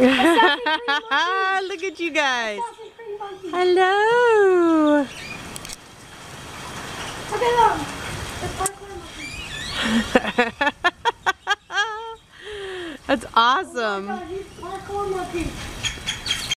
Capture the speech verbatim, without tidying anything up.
Look at you guys. Hello. Look at them. The parkour monkey. That's awesome. Oh my God, he's parkour monkey.